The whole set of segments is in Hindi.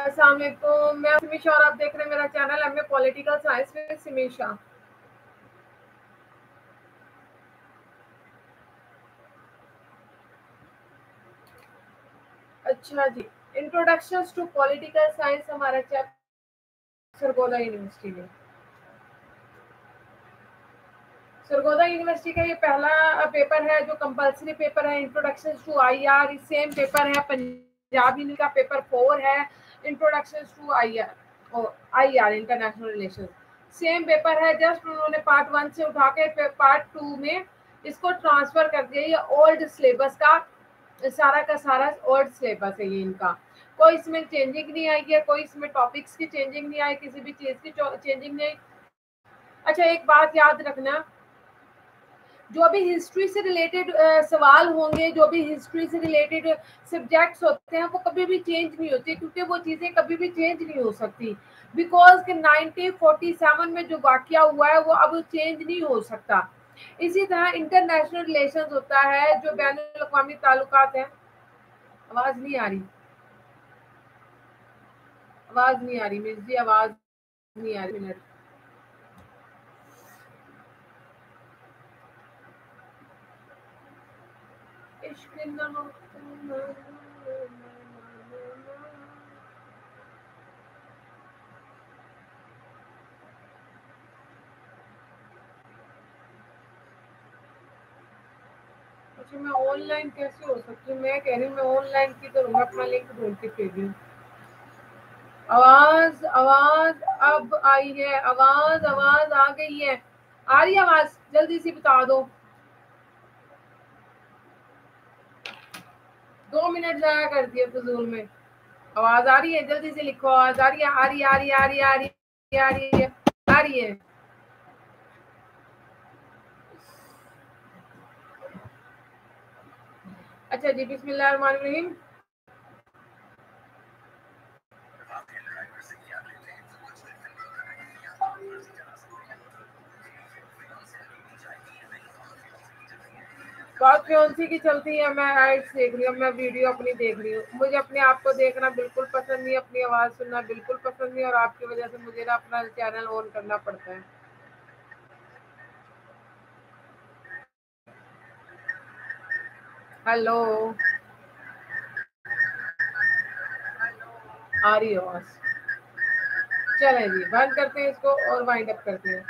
अस्सलाम वालेकुम, मैं सिमीशा और आप देख रहे हैं मेरा चैनल एमए पॉलिटिकल साइंस में सिमीशा। अच्छा जी, इंट्रोडक्शन टू पॉलिटिकल साइंस हमारा चैप्टर सरगोदा यूनिवर्सिटी में। सरगोदा यूनिवर्सिटी का ये पहला पेपर है जो कंपलसरी पेपर है। Introduction to IR same paper है। पंजाब यूनिवर्सिटी का पेपर 4 है इंट्रोडक्शन टू आईआर और IR international relation same paper है। जस्ट उन्होंने पार्ट 1 से उठा के पार्ट 2 में इसको ट्रांसफर कर दिया। ये ओल्ड सिलेबस का सारा ओल्ड सिलेबस है ये इनका। कोई इसमें चेंजिंग नहीं आई है, कोई इसमें टॉपिक्स की चेंजिंग नहीं आई, किसी भी चीज की चेंजिंग नहीं आई। अच्छा, एक बात याद रखना, जो भी हिस्ट्री से रिलेटेड सवाल होंगे, जो भी हिस्ट्री से रिलेटेड सब्जेक्ट्स होते हैं, वो कभी भी चेंज नहीं होते, क्योंकि वो चीज़ें कभी भी चेंज नहीं हो सकती। बिकॉज के 1947 में जो वाकया हुआ है वो अब चेंज नहीं हो सकता। इसी तरह इंटरनेशनल रिलेशंस होता है, जो बैन अवी ताल्लुकात है। आवाज़ नहीं आ रही, आवाज़ नहीं आ रही मिस जी, आवाज़ नहीं आ रही। मिनट, इश्क ना हो अच्छा, मैं ऑनलाइन कैसे हो सकती हूँ? मैं कह रही हूँ मैं ऑनलाइन की तो मैं अपना लिंक ढूंढ के भेज रही हूँ। आवाज आवाज अब आई है, आवाज आवाज आ गई है। आ रही है आवाज? जल्दी से बता दो। 2 मिनट जाया कर दिए फजूल में। आवाज आ रही है? जल्दी से लिखो, आवाज आ रही है? आ रही है, आ रही है, आ रही है, आ रही है, आ रही है, आ रही है। अच्छा जी, बिस्मिल्लाहिर्रहमानिर्रहीम। बात कौन-सी की चलती है? मैं एड्स देख रही हूँ, मैं वीडियो अपनी देख रही हूँ। मुझे अपने आप को देखना बिल्कुल पसंद नहीं, अपनी आवाज़ सुनना बिल्कुल पसंद नहीं, और आपकी वजह से मुझे ना अपना चैनल ऑन करना पड़ता है। हेलो, आ रही है आवाज़? चलें जी, बंद करते हैं इसको और वाइंड अप करते हैं।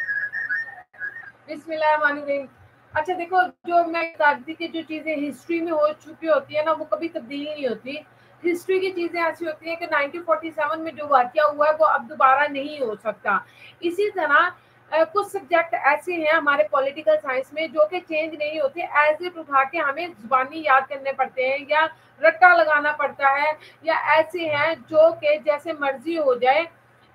बिस्मिल्लाहिर्रहमानिर्रहीम। अच्छा देखो, जो मैं बताती कि जो चीज़ें हिस्ट्री में हो चुकी होती है ना, वो कभी तब्दील नहीं होती। हिस्ट्री की चीज़ें ऐसी होती हैं कि 1947 में जो वाक़या हुआ है वो अब दोबारा नहीं हो सकता। इसी तरह कुछ सब्जेक्ट ऐसे हैं हमारे पॉलिटिकल साइंस में जो कि चेंज नहीं होते। एज़ इट उठा के हमें ज़ुबानी याद करने पड़ते हैं या रट्टा लगाना पड़ता है, या ऐसे हैं जो कि जैसे मर्ज़ी हो जाए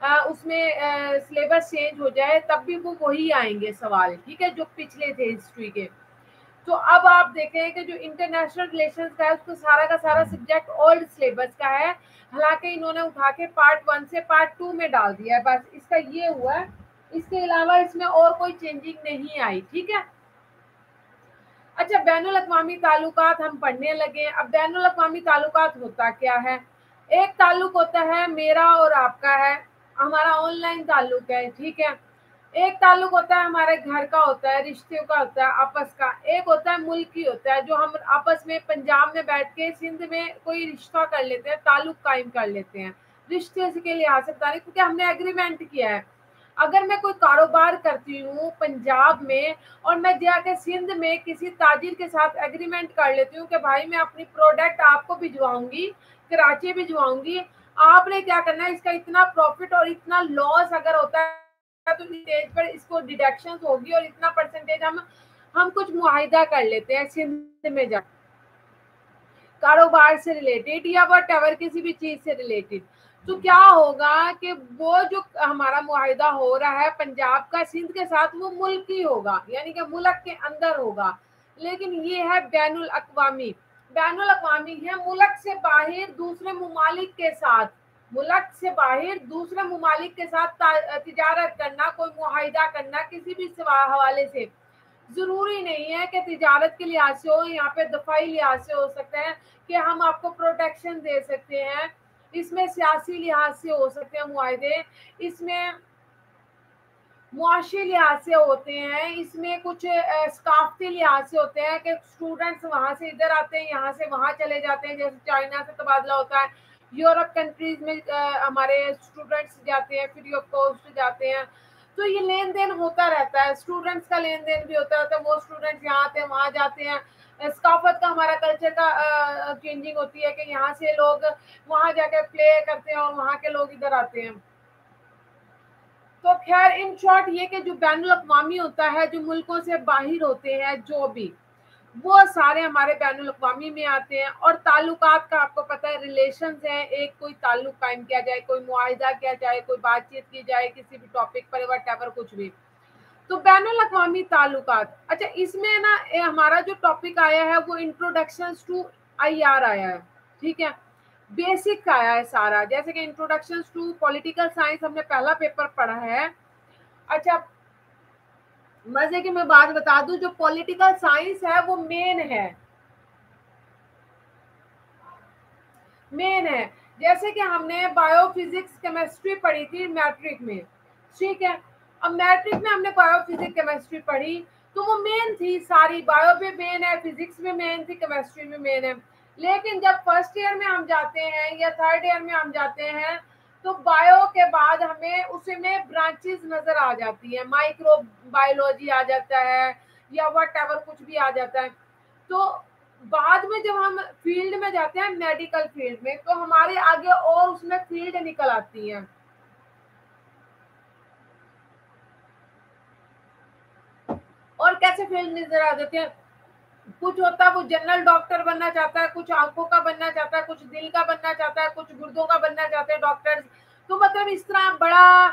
उसमें सिलेबस चेंज हो जाए तब भी वो वही आएंगे सवाल, ठीक है, जो पिछले थे हिस्ट्री के। तो अब आप देखें कि जो इंटरनेशनल रिलेशंस का है उसको सारा का सारा सब्जेक्ट ओल्ड सिलेबस का है। हालांकि इन्होंने उठा के पार्ट 1 से पार्ट 2 में डाल दिया है, बस इसका ये हुआ है। इसके अलावा इसमें और कोई चेंजिंग नहीं आई, ठीक है। अच्छा, बैनुल अक़वामी ताल्लुकात हम पढ़ने लगे। अब बैनुल अक़वामी ताल्लुकात होता क्या है? एक ताल्लुक होता है मेरा और आपका है, हमारा ऑनलाइन ताल्लुक है, ठीक है। एक ताल्लुक होता है हमारे घर का, होता है रिश्ते का, होता है आपस का। एक होता है मुल्की, होता है जो हम आपस में पंजाब में बैठ के सिंध में कोई रिश्ता कर लेते हैं, ताल्लुक कायम कर लेते हैं। रिश्ते के लिहाज से बता रही, क्योंकि हमने एग्रीमेंट किया है। अगर मैं कोई कारोबार करती हूँ पंजाब में और मैं जाके सिंध में किसी ताजिर के साथ एग्रीमेंट कर लेती हूँ कि भाई मैं अपनी प्रोडक्ट आपको भिजवाऊंगी, कराची भिजवाऊंगी, आपने क्या करना है, इसका इतना प्रॉफिट और इतना लॉस अगर होता है तो स्टेज पर इसको डिडक्शन होगी और इतना परसेंटेज हम कुछ मुआहिदा कर लेते हैं सिंध में जा, कारोबार से रिलेटेड या वट एवर किसी भी चीज से रिलेटेड। तो क्या होगा कि वो जो हमारा मुआहिदा हो रहा है पंजाब का सिंध के साथ, वो मुल्की होगा, यानी कि मुल्क के अंदर होगा। लेकिन ये है बैनुल अक़वामी। बैनुल अक़वामी है मुल्क से बाहर दूसरे मुमालिक के साथ, मुल्क से बाहर दूसरे मुमालिक के साथ तिजारत करना, कोई मुआहिदा करना किसी भी हवाले से। ज़रूरी नहीं है कि तिजारत के लिहाज से हो, यहाँ पे दफ़ाई लिहाज से हो सकता है कि हम आपको प्रोटेक्शन दे सकते हैं, इसमें सियासी लिहाज से हो सकते हैं मुआहदे, इसमें मुआशी लिहाज से होते हैं, इसमें कुछ सकाफती लिहाज से होते हैं कि स्टूडेंट्स वहाँ से इधर आते हैं, यहाँ से वहाँ चले जाते हैं, जैसे चाइना से तबादला होता है, यूरोप कंट्रीज में हमारे स्टूडेंट्स जाते हैं, फ्री ऑफ कॉस्ट जाते हैं। तो ये लेन देन होता रहता है, स्टूडेंट्स का लेन देन भी होता रहता है, वो स्टूडेंट्स यहाँ आते हैं वहाँ जाते हैं। सकाफत का हमारा कल्चर का चेंजिंग होती है कि यहाँ से लोग वहाँ जाकर प्ले करते हैं और वहाँ के लोग इधर आते हैं। तो खैर इन शॉर्ट ये कि जो बैनुल अक़वामी होता है, जो मुल्कों से बाहर होते हैं जो भी, वो सारे हमारे बैनुल अक़वामी में आते हैं। और ताल्लुकात का आपको पता है, रिलेशंस हैं, एक कोई ताल्लुक कायम किया जाए, कोई मुआहिदा किया जाए, कोई बातचीत की जाए किसी भी टॉपिक पर, व्हाटएवर कुछ भी, तो बैनुल अक़वामी ताल्लुकात। अच्छा, इसमें ना हमारा जो टॉपिक आया है वो इंट्रोडक्शन टू IR आया है, ठीक है, बेसिक का आया है सारा, जैसे कि इंट्रोडक्शन टू पॉलिटिकल साइंस हमने पहला पेपर पढ़ा है। अच्छा, मजे की मैं बात बता दूं, जो पॉलिटिकल साइंस है वो मेन है। जैसे कि हमने बायोफिजिक्स केमिस्ट्री पढ़ी थी मैट्रिक में, ठीक है, अब मैट्रिक में हमने बायोफिजिक्स केमिस्ट्री पढ़ी, तो वो मेन थी सारी, बायो में मेन है, फिजिक्स में मेन थी, केमिस्ट्री में मेन है। लेकिन जब फर्स्ट ईयर में हम जाते हैं या थर्ड ईयर में हम जाते हैं, तो बायो के बाद हमें उसमें ब्रांचेस नजर आ जाती है, माइक्रो बायोलॉजी आ जाता है या व्हाटएवर कुछ भी आ जाता है। तो बाद में जब हम फील्ड में जाते हैं, मेडिकल फील्ड में, तो हमारे आगे और उसमें फील्ड निकल आती है। और कैसे फील्ड नजर आ जाते हैं, कुछ होता है वो जनरल डॉक्टर बनना चाहता है, कुछ आंखों का बनना चाहता है, कुछ दिल का बनना चाहता है, कुछ गुर्दों का बनना चाहते हैं डॉक्टर्स। तो मतलब इस तरह बड़ा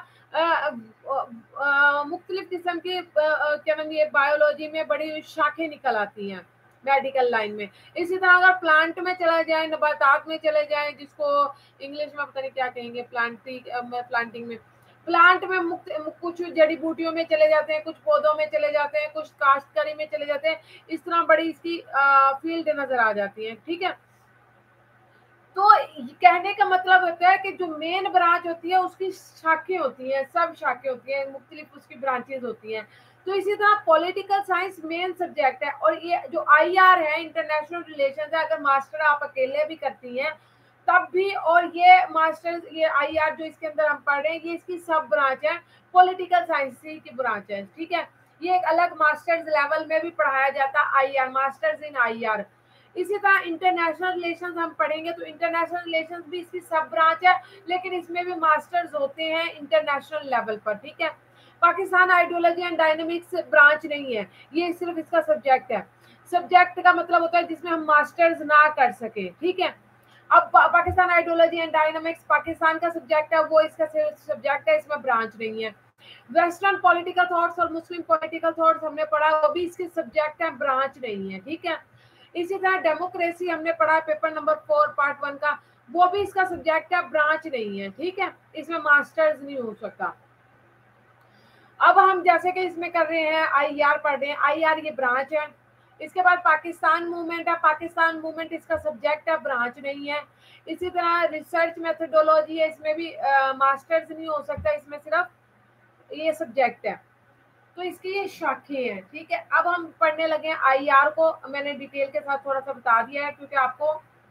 मुख्तलिफ किस्म की क्या नाम, ये बायोलॉजी में बड़ी शाखें निकल आती हैं मेडिकल लाइन में। इसी तरह अगर प्लांट में चला जाए, नबातात में चले जाए, जिसको इंग्लिश में पता नहीं क्या कहेंगे, प्लांटिंग में, प्लांट में कुछ जड़ी बूटियों में चले जाते हैं, कुछ पौधों में चले जाते हैं, कुछ काश्तकारी में चले जाते हैं। इस तरह बड़ी इसकी फील्ड नजर आ जाती है, ठीक है। तो कहने का मतलब होता है कि जो मेन ब्रांच होती है उसकी शाखें होती हैं, सब शाखें होती हैं, मुख्तलिफ उसकी ब्रांचेज होती हैं। तो इसी तरह पॉलिटिकल साइंस मेन सब्जेक्ट है। और ये जो IR है, इंटरनेशनल रिलेशंस है, अगर मास्टर आप अकेले भी करती हैं तब भी, और ये मास्टर्स, ये IR जो इसके अंदर हम पढ़ रहे हैं, ये इसकी सब ब्रांच है, पॉलिटिकल साइंस की ब्रांच है, ठीक है। ये एक अलग मास्टर्स लेवल में भी पढ़ाया जाता है IR, मास्टर्स इन IR। इसी तरह इंटरनेशनल रिलेशंस हम पढ़ेंगे, तो इंटरनेशनल रिलेशंस भी इसकी सब ब्रांच है, लेकिन इसमें भी मास्टर्स होते हैं इंटरनेशनल लेवल पर, ठीक है। Pakistan ideology and dynamics branch नहीं है, ये सिर्फ इसका सब्जेक्ट है। सब्जेक्ट का मतलब होता है जिसमें हम मास्टर्स ना कर सके, ठीक है। अब Pakistan ideology and dynamics Pakistan का सब्जेक्ट है, वो इसका सब्जेक्ट है, इसमें ब्रांच नहीं है। वेस्टर्न पॉलिटिकल थॉट्स और मुस्लिम पॉलिटिकल थॉट्स हमने पढ़ा, वो भी इसके सब्जेक्ट है, ब्रांच नहीं है, ठीक है। इसी तरह डेमोक्रेसी हमने पढ़ा पेपर नंबर 4 पार्ट 1 का, वो भी इसका सब्जेक्ट है, ब्रांच नहीं है, ठीक है, इसमें मास्टर्स नहीं हो सकता। अब हम जैसे कि इसमें कर रहे हैं IR पढ़ रहे हैं, IR ये ब्रांच है। इसके बाद पाकिस्तान मूवमेंट है, पाकिस्तान मूवमेंट इसका सब्जेक्ट है, ब्रांच नहीं है। इसी तरह रिसर्च मेथोडोलॉजी है, इसमें भी मास्टर्स नहीं हो सकता, इसमें सिर्फ ये सब्जेक्ट है। तो इसकी ये शाखें हैं, ठीक है। अब हम पढ़ने लगे हैं IR को, मैंने डिटेल के साथ थोड़ा सा बता दिया है क्योंकि आपको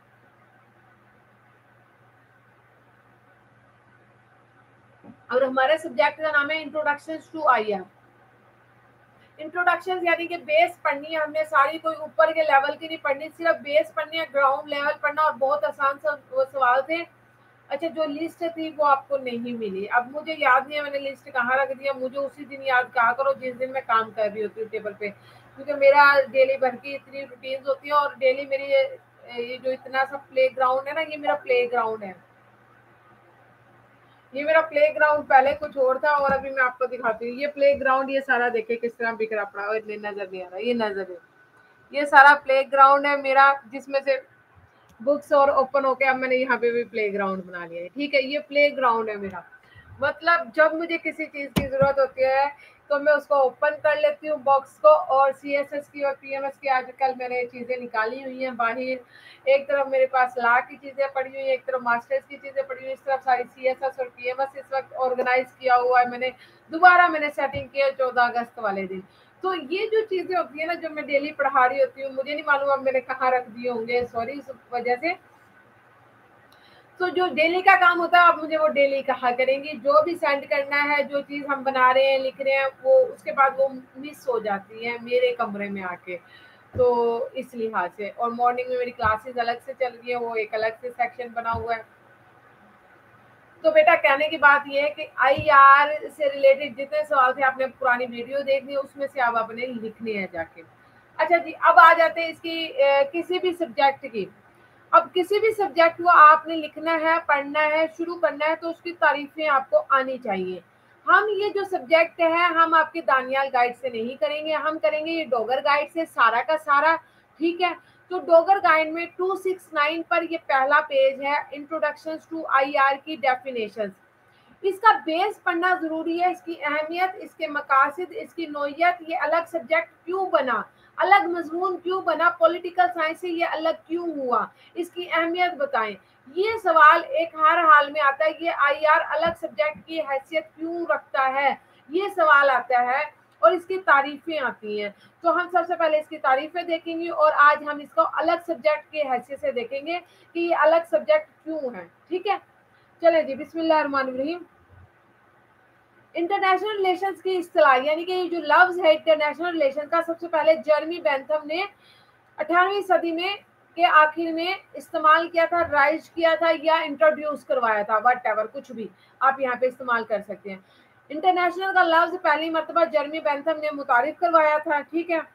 और हमारे सब्जेक्ट का नाम है इंट्रोडक्शन टू IR। इंट्रोडक्शन यानी कि बेस पढ़नी है हमने सारी, कोई ऊपर के लेवल की नहीं पढ़नी, सिर्फ बेस पढ़नी है, ग्राउंड लेवल पढ़ना, और बहुत आसान सवाल थे। अच्छा, जो लिस्ट थी वो आपको नहीं मिली, अब मुझे याद नहीं है मैंने लिस्ट कहाँ रख दिया, मुझे उसी दिन याद कहा करो जिस दिन मैं काम कर रही होती हूँ टेबल पे, क्योंकि मेरा डेली भर की इतनी रूटीन होती है, और डेली मेरी ये जो इतना सा प्ले ग्राउंड है ना, ये मेरा प्ले ग्राउंड है, ये मेरा प्ले ग्राउंड पहले कुछ और था और अभी मैं आपको दिखाती हूँ। ये प्ले ग्राउंड, ये सारा देखे किस तरह बिखरा पड़ा और नजर नहीं आ रहा, ये नजर है, ये सारा प्ले ग्राउंड है मेरा, जिसमें से बुक्स और ओपन होके अब मैंने यहाँ पे भी प्ले ग्राउंड बना लिया है, ठीक है। ये प्ले ग्राउंड है मेरा, मतलब जब मुझे किसी चीज की जरूरत होती है तो मैं उसको ओपन कर लेती हूँ बॉक्स को, और CSS की और PMS की आजकल मैंने चीज़ें निकाली हुई हैं बाहर। एक तरफ मेरे पास लॉ की चीज़ें पड़ी हुई हैं, एक तरफ मास्टर्स की चीज़ें पड़ी हुई हैं, इस तरफ सारी CSS और PMS इस वक्त ऑर्गेनाइज किया हुआ है मैंने। दोबारा मैंने सेटिंग किया 14 अगस्त वाले दिन। तो ये जो चीज़ें होती है ना, जो मैं डेली पढ़ा रही होती हूँ, मुझे नहीं मालूम अब मैंने कहाँ रख दिए होंगे, सॉरी इस वजह से। तो जो डेली का काम होता है आप मुझे वो डेली कहा करेंगी, जो भी सेंड करना है, जो चीज़ हम बना रहे हैं, लिख रहे हैं, वो उसके बाद वो मिस हो जाती है मेरे कमरे में आके। तो इस लिहाज से, और मॉर्निंग में मेरी क्लासेस अलग से चल रही है, वो एक अलग से सेक्शन बना हुआ है। तो बेटा कहने की बात ये है कि IR से रिलेटेड जितने सवाल थे आपने पुरानी वीडियो देखनी है, उसमें से आप अपने लिखने हैं जाके। अच्छा जी, अब आ जाते हैं इसकी किसी भी सब्जेक्ट की। अब किसी भी सब्जेक्ट को आपने लिखना है, पढ़ना है, शुरू करना है, तो उसकी तारीफें आपको आनी चाहिए। हम ये जो सब्जेक्ट है, हम आपके दानियाल गाइड से नहीं करेंगे, हम करेंगे ये डोगर गाइड से सारा का सारा। ठीक है, तो डोगर गाइड में 269 पर ये पहला पेज है, इंट्रोडक्शन टू IR की डेफिनेशंस। इसका बेस पढ़ना जरूरी है, इसकी अहमियत, इसके मकासद, इसकी नोयत, ये अलग सब्जेक्ट क्यों बना, अलग मजमून क्यों बना, पॉलिटिकल साइंस से ये अलग क्यों हुआ, इसकी अहमियत बताएं। ये सवाल एक हर हाल में आता है, ये IR अलग सब्जेक्ट की हैसियत क्यों रखता है, ये सवाल आता है। और इसकी तारीफें आती हैं। तो हम सबसे पहले इसकी तारीफें देखेंगे, और आज हम इसको अलग सब्जेक्ट की हैसियत से देखेंगे कि ये अलग सब्जेक्ट क्यों है। ठीक है, चले जी, बिस्मिल्लाहिर्रहमानिर्रहीम। इंटरनेशनल रिलेशंस की इस्तिलाह, यानी कि ये जो लफ्ज है इंटरनेशनल रिलेशन का, सबसे पहले जर्मी बेंथम ने 18वीं सदी में के आखिर में इस्तेमाल किया था, राइज किया था, या इंट्रोड्यूस करवाया था, वट एवर, कुछ भी आप यहाँ पे इस्तेमाल कर सकते हैं। इंटरनेशनल का लफ्ज पहली मरतबा जर्मी बेंथम ने मुतारिफ करवाया था। ठीक है,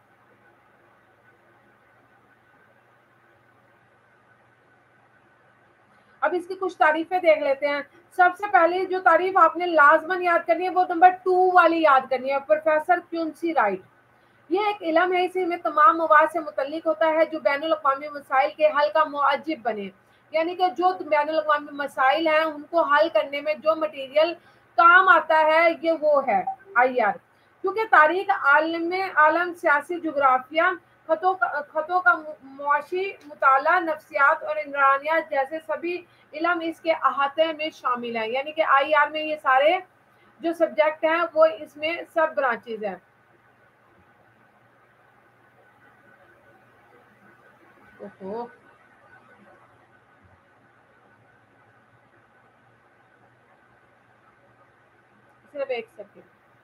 अब इसकी कुछ तारीफें देख लेते हैं। सबसे पहले जो तारीफ आपने लाजमन याद करनी है, वो नंबर 2 वाली याद करनी है, प्रोफेसर क्यूंसी राइट। ये एक इलम है, इसी में तमाम मवाद से मुतल्लिक होता है जो बैनुल अक़वामी मसाइल के हल का मुअज्जिब बने। यानी कि जो बैनुल अक़वामी मसाइल हैं, उनको हल करने में जो मटीरियल काम आता है, ये वो है IR। क्योंकि तारीख, आलम, सियासी जुग्राफिया, खतों का मुआशी मुताला, नफ्सियात और इमरानियात जैसे सभी इलम इसके अहाते में शामिल हैं। यानी कि IR में ये सारे जो सब्जेक्ट हैं, वो इसमें सब ब्रांचेज हैं। ओहो, सिर्फ एक सेकेंड।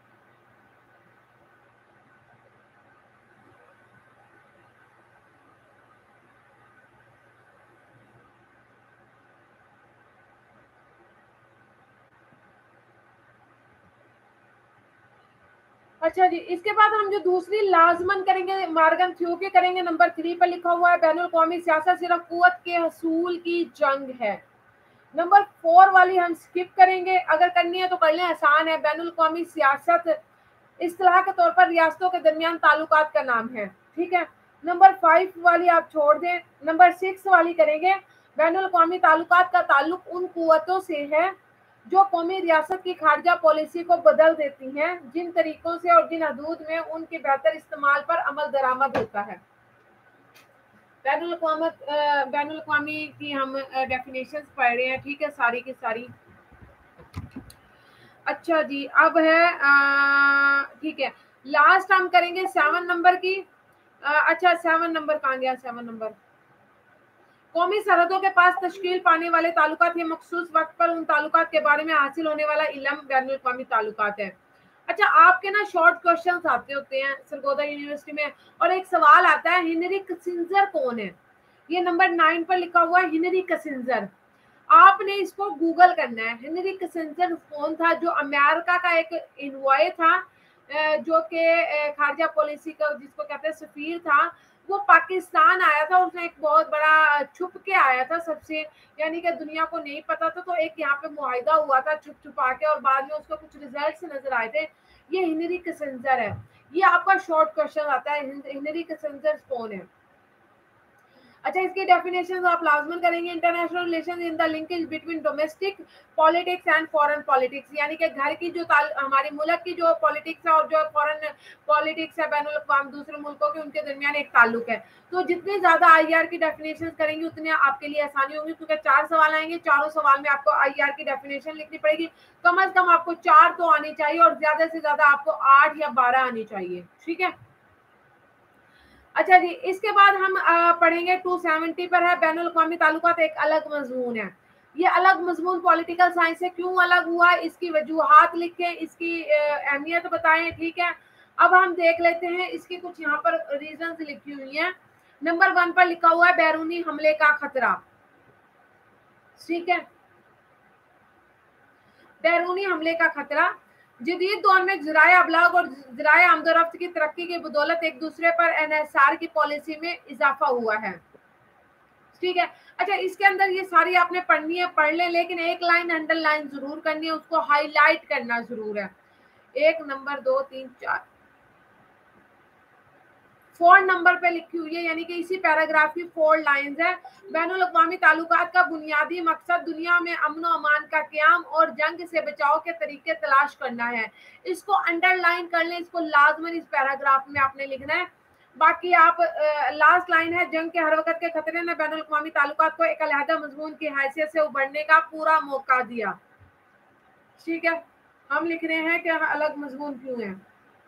अच्छा जी, इसके बाद हम जो दूसरी लाजमन करेंगे, मार्गन थ्यू के करेंगे, नंबर 3 पर लिखा हुआ है, बैनुल कौमी सियासत सिर्फ कुव्वत के हसूल की जंग है। नंबर 4 वाली हम स्किप करेंगे, अगर करनी है तो कर लें, आसान है। बैनुल कौमी सियासत इस्तिलाह के तौर पर रियासतों के दरमियान ताल्लुकात का नाम है। ठीक है, नंबर 5 वाली आप छोड़ दें, नंबर 6 वाली करेंगे। बैनुल कौमी ताल्लुकात का ताल्लुक उन कुव्वतों से है जो कौमी रियासत की खारजा पॉलिसी को बदल देती हैं, जिन तरीकों से और जिन हदूद में उनके बेहतर इस्तेमाल पर अमल दरामद होता है। बैनुल अक़वामी की हम डेफिनेशंस पढ़ रहे हैं। ठीक है, सारी की सारी। अच्छा जी, अब है ठीक है, लास्ट हम करेंगे 7 नंबर की। अच्छा, 7 नंबर कहाँ गया, 7 नंबर, कौमी सरहदों के पास तश्कील पाने वाले ताल्लुकात, ये मखसूस वक्त पर उन ताल्लुकात के बारे में हासिल होने वाला इल्म बैनुल अक़वामी ताल्लुकात है। अच्छा, आपके ना शॉर्ट क्वेश्चंस आते होते हैं सरगोदा यूनिवर्सिटी में, और एक सवाल आता है, हिनरी किसिंजर कौन है? ये नंबर 9 पर लिखा हुआ है, हिनरी किसिंजर। आपने इसको गूगल करना है। हेनरी किसिंजर कौन था? जो अमेरिका का एक इन्वॉय था, जो कि खारजा पॉलिसी का जिसको कहते हैं सफीर था। वो पाकिस्तान आया था, उसने एक बहुत बड़ा छुप के आया था सबसे, यानी कि दुनिया को नहीं पता था। तो एक यहाँ पे मुआहिदा हुआ था छुप छुपा के, और बाद में उसको कुछ रिजल्ट्स नजर आए थे। ये हेनरी किसिंजर है। ये आपका शॉर्ट क्वेश्चन आता है, हेनरी किसिंजर कौन है? अच्छा, इसकी डेफिनेशन आप लाजमन करेंगे। International relation in the linkage between domestic politics and foreign politics, यानी कि घर की जो हमारे मुल्क की जो पॉलिटिक्स है और जो फॉरेन पॉलिटिक्स है बैनुल अक़वाम दूसरे मुल्कों के, उनके दरमियान एक ताल्लुक है। तो जितने ज्यादा आईआर की डेफिनेशन करेंगे उतने आपके लिए आसानी होगी, क्योंकि 4 सवाल आएंगे, चारों सवाल में आपको आईआर की डेफिनेशन लिखनी पड़ेगी। कम से कम आपको 4 तो आनी चाहिए और ज्यादा से ज्यादा आपको 8 या 12 आनी चाहिए। ठीक है। अच्छा जी, इसके बाद हम पढ़ेंगे 270 पर है बैनुल अक़वामी ताल्लुकात एक अलग मजमून है। ये अलग मजमून पॉलिटिकल साइंस से क्यों अलग हुआ, इसकी वजूहात लिखें, इसकी अहमियत बताएं। ठीक है। अब हम देख लेते हैं इसकी कुछ यहाँ पर रीजंस लिखी हुई हैं। नंबर 1 पर लिखा हुआ है बैरूनी हमले का खतरा। ठीक है, बैरूनी हमले का खतरा। जदीद दौर में ज़राए अबलाग और ज़राए आमदोरफ्त की तरक्की की बदौलत एक दूसरे पर एनएसआर की पॉलिसी में इजाफा हुआ है। ठीक है। अच्छा, इसके अंदर ये सारी आपने पढ़नी है, पढ़ लें, लेकिन एक लाइन अंडरलाइन जरूर करनी है, उसको हाईलाइट करना जरूर है। 1 नंबर 2 3 4 4 नंबर पे लिखी हुई है, यानी कि इसी पैराग्राफ की 4 लाइंस है। बैनुल अक़वामी ताल्लुकात का बुनियादी मकसद दुनिया में अमन अमान का क़याम और जंग से बचाव के तरीके तलाश करना है। इसको अंडरलाइन कर लें, इसको लाजमन इस पैराग्राफ में आपने लिखना है। बाकी आप लास्ट लाइन है, जंग के हर वक्त के खतरे ने बैनुल अक़वामी ताल्लुकात को एक अलहदा मजमून की हैसियत से उभरने का पूरा मौका दिया। ठीक है, हम लिख रहे हैं कि अलग मजमून क्यों है।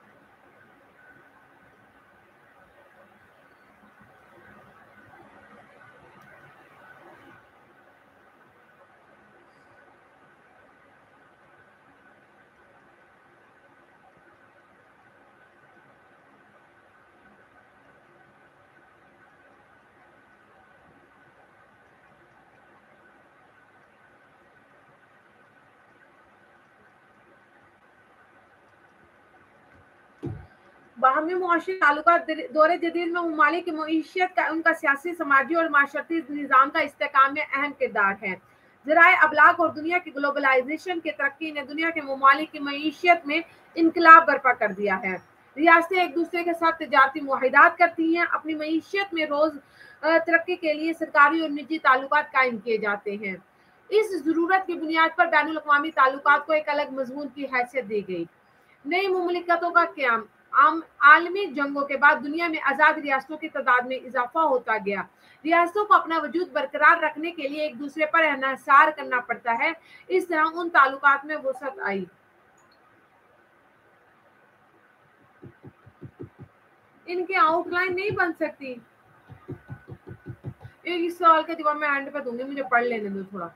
बाहमी मुआशी ताल्लुकात दौरे जदीद में ममालिक की मईशत का उनका सियासी, समाजी और माशरती निज़ाम का इस्तेहकाम में अहम किरदार है। ज़राए अबलाग और दुनिया की ग्लोबलाइजेशन की तरक्की ने दुनिया के ममालिक की मईशत में इनकलाब बर्पा कर दिया है। रियासतें एक दूसरे के साथ तजारती मुआहिदात करती हैं, अपनी मईशत में रोज तरक्की के लिए सरकारी और निजी ताल्लुकात कायम किए जाते हैं। इस जरूरत की बुनियाद पर बैनुल अक़वामी ताल्लुकात को एक अलग मजमून की हैसियत दी गई। नई मुमलिकतों का क़याम। आलमी जंगों के बाद दुनिया में आज़ाद रियासतों की तादाद में इजाफा होता गया। रियासतों को अपना वजूद बरकरार रखने के लिए एक दूसरे पर इन्हिसार करना पड़ता है। इस तरह उन ताल्लुकात में वसअत आई। इनकी आउटलाइन नहीं बन सकती। इस सवाल का जवाब मैं एंड पे दूंगी, मुझे पढ़ लेने दो थोड़ा।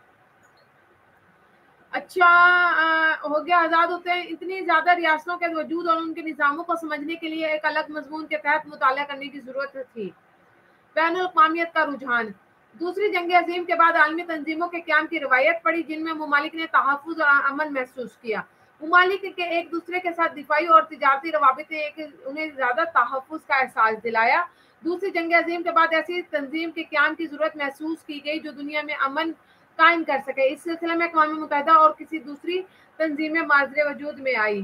अच्छा, हो गया। आज़ाद होते हैं इतनी ज़्यादा रियासतों के वजूद और उनके निज़ामों को समझने के लिए एक अलग मजमून के तहत मुताला करने की ज़रूरत थी। बैनुल अक़वामियत का रुझान। दूसरी जंग अज़ीम के बाद आलमी तंजीमों के क़याम की रवायत पड़ी, जिनमें ममालिक ने तहफ़्फ़ुज़ और अमन महसूस किया। ममालिक के एक दूसरे के साथ दिफाई और तिजारती रवाबित ने उन्हें ज़्यादा तहफ़्फ़ुज़ का एहसास दिलाया। दूसरी जंग अज़ीम के बाद ऐसी तंजीम के क़याम की ज़रूरत महसूस की गई जो दुनिया में अमन कायम कर सके। इस सिलसिले में अक़वाम मुत्तहिदा और किसी दूसरी तंजीमें माज़रे वजूद में आई।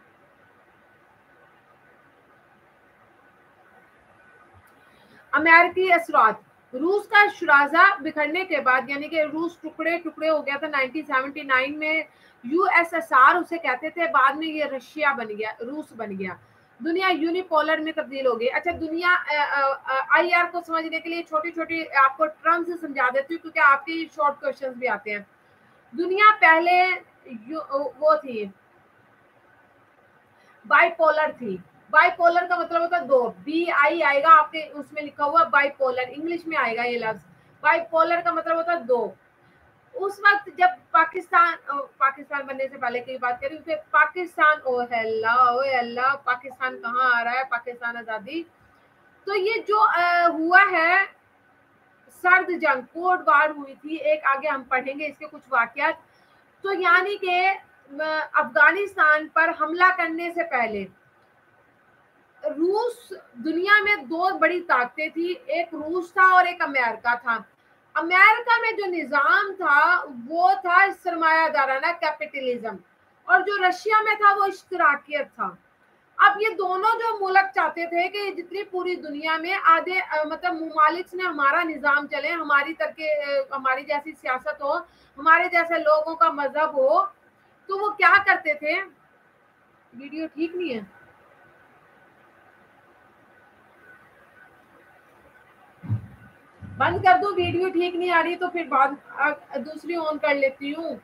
अमेरिकी असरात। रूस का शुराजा बिखरने के बाद, यानी कि रूस टुकड़े टुकड़े हो गया था 1979 में। यूएसएसआर उसे कहते थे, बाद में ये रशिया बन गया, रूस बन गया। दुनिया यूनिपोलर में तब्दील हो गई। अच्छा, दुनिया आईआर को समझने के लिए छोटी छोटी आपको टर्म्स समझा देती हूँ, क्योंकि आपके शॉर्ट क्वेश्चंस भी आते हैं। दुनिया पहले वो थी, बाइपोलर थी। बाइपोलर का मतलब होता है दो, बी आई आएगा आपके उसमें लिखा हुआ बाइपोलर, इंग्लिश में आएगा ये लफ्ज। बाइपोलर का मतलब होता है दो। उस वक्त जब पाकिस्तान बनने से पहले की बात करें, फिर पाकिस्तान, ओ अल्लाह, पाकिस्तान कहाँ आ रहा है, पाकिस्तान आजादी। तो ये जो हुआ है सर्द जंग, कोल्ड वार हुई थी एक, आगे हम पढ़ेंगे इसके कुछ वाकयात। तो यानी कि अफगानिस्तान पर हमला करने से पहले रूस, दुनिया में दो बड़ी ताकतें थी, एक रूस था और एक अमेरिका था। अमेरिका में जो निजाम था वो था सरमायादाराना कैपिटलिज्म, और जो रशिया में था वो इश्तराकियत था। अब ये दोनों जो मुल्क चाहते थे कि जितनी पूरी दुनिया में आधे मतलब मुमालिक ने हमारा निजाम चले, हमारी तरह हमारी जैसी सियासत हो, हमारे जैसे लोगों का मजहब हो, तो वो क्या करते थे। वीडियो ठीक नहीं है, बंद कर दूं? वीडियो ठीक नहीं आ रही तो फिर बाद दूसरी ऑन कर लेती हूँ।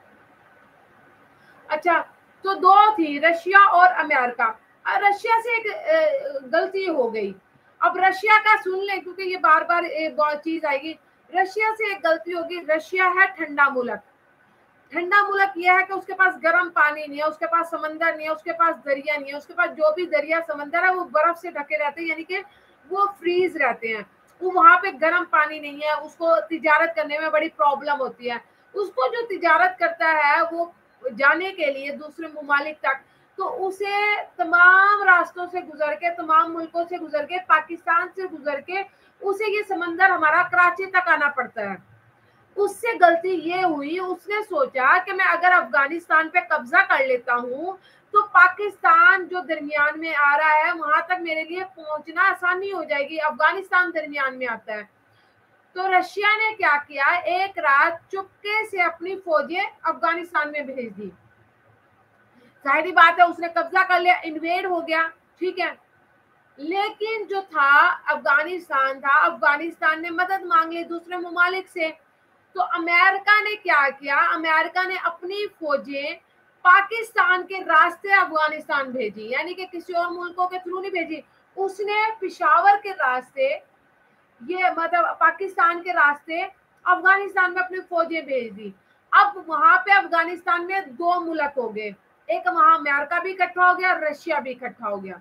अच्छा, तो दो थी, रशिया और अमेरिका। रशिया से एक गलती हो गई। अब रशिया का सुन ले, क्योंकि ये बार बार बहुत चीज आएगी। रशिया से एक गलती होगी। रशिया है ठंडा मुल्क। ठंडा मुल्क यह है कि उसके पास गर्म पानी नहीं है, उसके पास समंदर नहीं है, उसके पास दरिया नहीं है। उसके पास जो भी दरिया समंदर है वो बर्फ से ढके रहते हैं, यानी कि वो फ्रीज रहते हैं। वो वहां पे गर्म पानी नहीं है, उसको तिजारत करने में बड़ी प्रॉब्लम होती है। उसको जो तिजारत करता है वो जाने के लिए दूसरे ममालिक तक, तो उसे तमाम रास्तों से गुजर के, तमाम मुल्कों से गुजर के, पाकिस्तान से गुजर के उसे ये समंदर हमारा कराची तक आना पड़ता है। उससे गलती ये हुई, उसने सोचा कि मैं अगर अफगानिस्तान पे कब्जा कर लेता हूं तो पाकिस्तान जो दरमियान में आ रहा है वहां तक मेरे लिए पहुंचना आसानी हो जाएगी। अफगानिस्तान दरमियान में आता है। तो रशिया ने क्या किया, एक रात चुपके से अपनी फौजें अफगानिस्तान में भेज दी। जाहिर बात है उसने कब्जा कर लिया, इन्वेड हो गया, ठीक है। लेकिन जो था अफगानिस्तान था, अफगानिस्तान ने मदद मांग ली दूसरे ममालिक से। तो अमेरिका ने क्या किया, अमेरिका ने अपनी फौजें पाकिस्तान के रास्ते अफगानिस्तान भेजी, यानी कि किसी और मुल्कों के थ्रू नहीं भेजी। उसने पिशावर के रास्ते, ये मतलब पाकिस्तान के रास्ते अफगानिस्तान में अपनी फौजें भेज दी। अब वहां पे अफगानिस्तान में दो मुल्क हो गए, एक वहां अमेरिका भी इकट्ठा हो गया, रशिया भी इकट्ठा हो गया।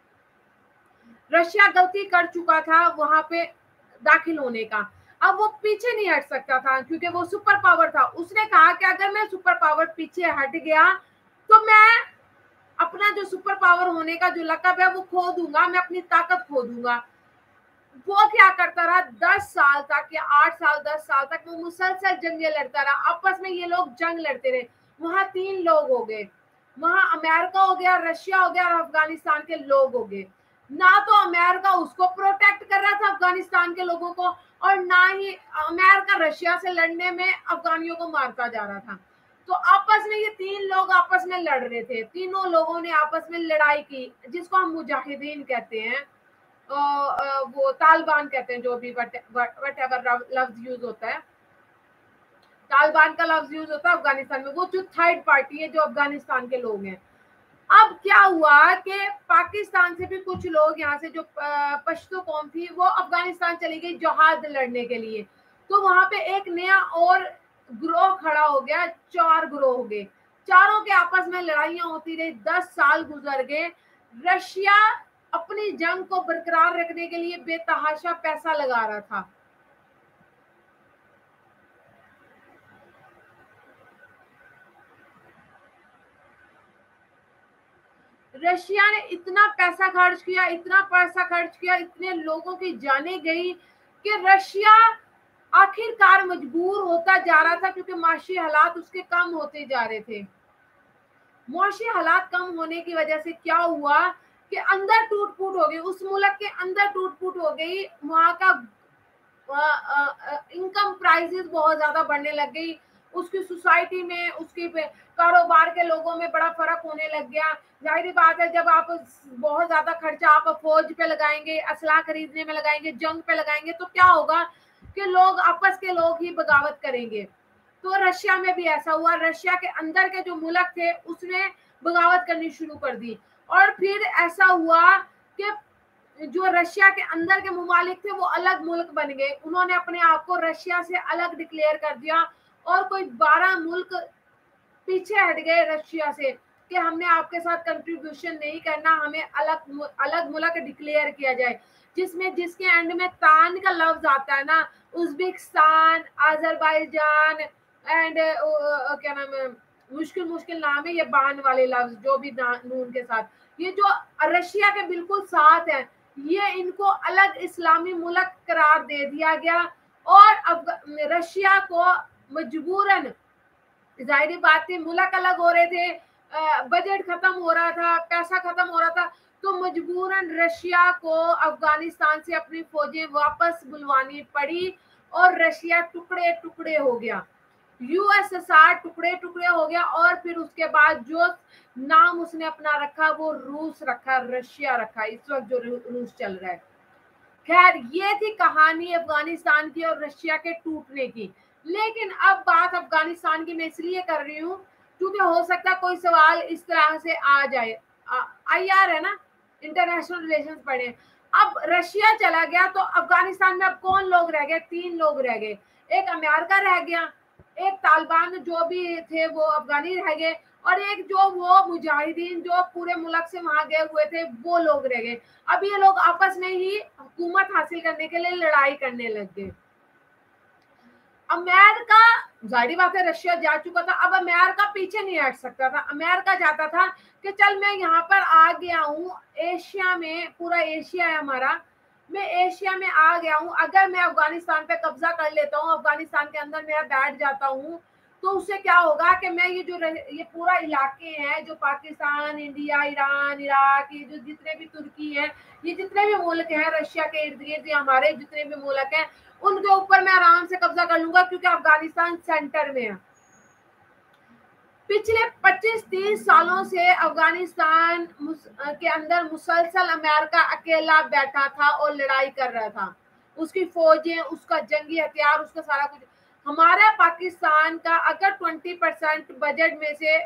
रशिया गलती कर चुका था वहां पे दाखिल होने का। अब वो पीछे नहीं हट सकता था क्योंकि वो सुपर पावर था। उसने कहा कि अगर मैं सुपर पावर पीछे हट गया तो मैं अपना जो सुपर पावर होने का जो लक़ब है वो खो दूंगा, मैं अपनी ताकत खो दूंगा। वो क्या करता रहा 10 साल तक या 8 साल 10 साल तक वो मुसलसल जंगें लड़ता रहा। आपस में ये लोग जंग लड़ते रहे। वहां 3 लोग हो गए, वहां अमेरिका हो गया, रशिया हो गया और अफगानिस्तान के लोग हो गए। ना तो अमेरिका उसको प्रोटेक्ट कर रहा था अफगानिस्तान के लोगों को, और ना ही अमेरिका रशिया से लड़ने में अफगानियों को मारता जा रहा था। तो आपस में ये 3 लोग आपस में लड़ रहे थे। तीनों लोगों ने आपस में लड़ाई की, जिसको हम मुजाहिदीन कहते हैं, वो तालिबान कहते हैं, जो भी वट एवर लफ्ज यूज होता है, तालिबान का लफ्ज यूज होता है अफगानिस्तान में। वो जो थर्ड पार्टी है जो अफगानिस्तान के लोग हैं। अब क्या हुआ कि पाकिस्तान से भी कुछ लोग, यहाँ से जो पश्तो कौम थी वो अफगानिस्तान चली गई जहाद लड़ने के लिए। तो वहां पे एक नया और ग्रोह खड़ा हो गया, 4 ग्रोह हो गए। चारों के आपस में लड़ाइयां होती रही, 10 साल गुजर गए। रशिया अपनी जंग को बरकरार रखने के लिए बेतहाशा पैसा लगा रहा था। रशिया ने इतना पैसा खर्च किया, इतना पैसा खर्च किया, इतने लोगों की जाने गई कि रशिया आखिरकार मजबूर होता जा रहा था, क्योंकि माशी हालात उसके कम होते जा रहे थे। माशी हालात कम होने की वजह से क्या हुआ कि अंदर टूट फूट हो गई, उस मुल्क के अंदर टूट फूट हो गई। वहां का इनकम प्राइसेस बहुत ज्यादा बढ़ने लग गई। उसकी सोसाइटी में, उसके कारोबार के लोगों में बड़ा फर्क होने लग गया। जाहिर बात है जब आप बहुत ज्यादा खर्चा आप फौज पे लगाएंगे, असला खरीदने में लगाएंगे, जंग पे लगाएंगे, तो क्या होगा कि लोग आपस के लोग ही बगावत करेंगे। तो रशिया में भी ऐसा हुआ। रशिया के अंदर के जो मुल्क थे उसने बगावत करनी शुरू कर दी। और फिर ऐसा हुआ कि जो रशिया के अंदर के ममालिक थे वो अलग मुल्क बन गए। उन्होंने अपने आप को रशिया से अलग डिक्लेयर कर दिया, और कोई 12 मुल्क पीछे हट गए रशिया से कि हमने आपके साथ कंट्रीब्यूशन नहीं करना, हमें अलग अलग मुल्क डिक्लेयर किया जाए। जिसमें जिसके एंड में तान का लफ्ज आता है ना, उज्बेकिस्तान, अजरबैजान एंड क्या नाम है, मुश्किल मुश्किल नाम है ये बान वाले लफ्ज जो भी नून के साथ, ये जो रशिया के बिल्कुल साथ है, ये इनको अलग इस्लामी मुल्क करार दे दिया गया। और अब रशिया को मजबूरन, जाहिर बात थी मुल्क अलग हो रहे थे, बजट खत्म हो रहा था, पैसा खत्म हो रहा था, तो मजबूरन रशिया को अफगानिस्तान से अपनी फौजें वापस बुलवानी पड़ी और रशिया टुकड़े टुकड़े हो गया, यूएसएसआर टुकड़े टुकड़े हो गया। और फिर उसके बाद जो नाम उसने अपना रखा वो रूस रखा, रशिया रखा, इस वक्त जो रूस चल रहा है। खैर ये थी कहानी अफगानिस्तान की और रशिया के टूटने की। लेकिन अब बात अफगानिस्तान की मैं इसलिए कर रही हूँ क्योंकि हो सकता है कोई सवाल इस तरह से आ जाए। आईआर है ना, इंटरनेशनल रिलेशंस पढ़े। अब रशिया चला गया तो अफगानिस्तान में अब कौन लोग रह गए? 3 लोग रह गए। एक अमेरिका रह गया, एक तालिबान जो भी थे वो अफगानी रह गए, और एक जो वो मुजाहिदीन जो पूरे मुल्क से वहां गए हुए थे वो लोग रह गए। अब ये लोग आपस में ही हुकूमत हासिल करने के लिए लड़ाई करने लग गए। अमेरिका, जाहिर बात है रशिया जा चुका था, अब अमेरिका पीछे नहीं हट सकता था। अमेरिका चाहता था कि चल मैं यहाँ पर आ गया हूँ, एशिया में, पूरा एशिया है हमारा, मैं एशिया में आ गया हूँ, अगर मैं अफगानिस्तान पे कब्जा कर लेता हूँ, अफगानिस्तान के अंदर मेरा बैठ जाता हूँ, तो उससे क्या होगा कि मैं ये पूरा इलाके हैं जो पाकिस्तान, इंडिया, ईरान, इराक, ये जो जितने भी तुर्की हैं, ये जितने भी मुल्क हैं रशिया के इर्द गिर्द, हमारे जितने भी मुल्क हैं, उनके ऊपर मैं आराम से कब्जा कर लूंगा क्योंकि अफगानिस्तान सेंटर में है। पिछले 25-30 सालों से अफगानिस्तान के अंदर मुसलसल अमेरिका अकेला बैठा था और लड़ाई कर रहा था, उसकी फौजें, उसका जंगी हथियार, उसका सारा कुछ। हमारा पाकिस्तान का अगर 20% बजट में से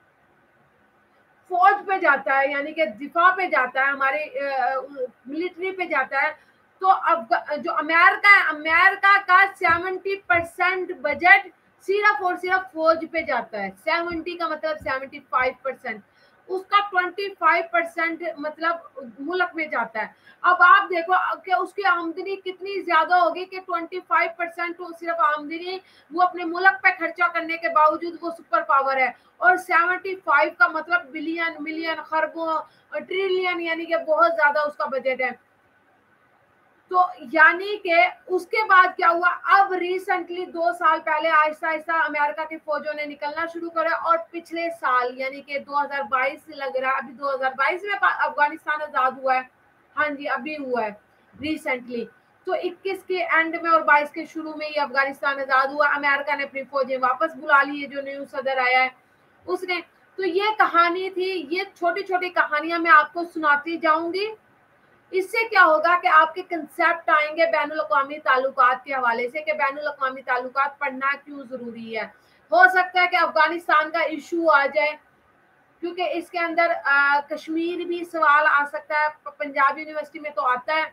फौज पे जाता है, यानी कि दिफा पे जाता है, हमारे मिलिट्री पे जाता है, तो अब जो अमेरिका है, अमेरिका का 70% बजट सिर्फ और सिर्फ फौज पे जाता है। 70 का मतलब 75%, उसका 25% मतलब मुल्क में जाता है। अब आप देखो कि उसकी आमदनी कितनी ज्यादा होगी कि 25% सिर्फ आमदनी वो अपने मुल्क पे खर्चा करने के बावजूद वो सुपर पावर है, और 75 का मतलब बिलियन, मिलियन, खरबों, ट्रिलियन, यानी कि बहुत ज्यादा उसका बजट है। तो यानी कि उसके बाद क्या हुआ, अब रिसेंटली 2 साल पहले आहिस्ता आहिस्ता अमेरिका की फौजों ने निकलना शुरू करा, और पिछले साल यानी कि 2022 से लग रहा है, अभी 2022 में अफगानिस्तान आजाद हुआ है। हाँ जी, अभी हुआ है रिसेंटली। तो 21 के एंड में और 22 के शुरू में ये अफगानिस्तान आजाद हुआ। अमेरिका ने अपनी फौजें वापस बुला ली है, जो न्यू सदर आया है उसने। तो ये कहानी थी, ये छोटी छोटी कहानियां मैं आपको सुनाती जाऊंगी। इससे क्या होगा कि आपके कंसेप्ट आएंगे बैनुल अक़वामी ताल्लुकात के हवाले से कि बैनुल अक़वामी ताल्लुकात पढ़ना क्यों जरूरी है। हो सकता है कि अफगानिस्तान का इशू आ जाए, क्योंकि इसके अंदर कश्मीर भी सवाल आ सकता है, पंजाब यूनिवर्सिटी में तो आता है।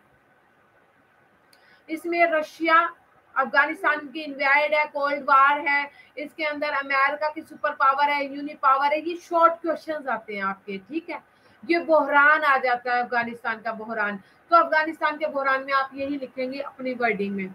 इसमें रशिया अफगानिस्तान की इन्वाइड है, कोल्ड वार है, इसके अंदर अमेरिका की सुपर पावर है, यूनि पावर है, ये शॉर्ट क्वेश्चंस आते हैं आपके, ठीक है। ये बहरान आ जाता है, अफगानिस्तान का बहरान। तो अफगानिस्तान के बहरान में आप यही लिखेंगे अपनी वर्डिंग में।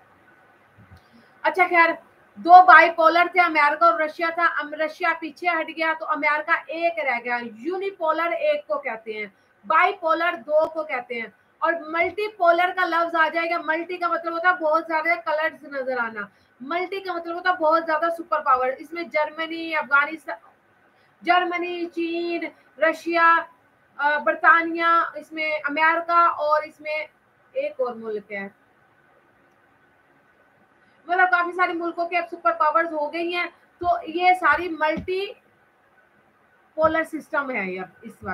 अच्छा खैर, 2 बाइपोलर थे, अमेरिका और रशिया था। रशिया पीछे हट गया तो अमेरिका एक रह गया। यूनिपोलर एक को कहते हैं, बाइपोलर 2 को कहते हैं, और मल्टीपोलर का लफ्ज आ जाएगा। मल्टी का मतलब होता है बहुत ज्यादा कलर्स नजर आना, मल्टी का मतलब होता है बहुत ज्यादा सुपर पावर। इसमें जर्मनी, अफगानिस्तान, जर्मनी, चीन, रशिया, बर्तानिया, इसमें अमेरिका, और इसमें एक और मुल्क है। मतलब काफी सारे मुल्कों के अब सुपर पावर्स हो गई हैं। तो ये सारी मल्टी पोलर सिस्टम है ये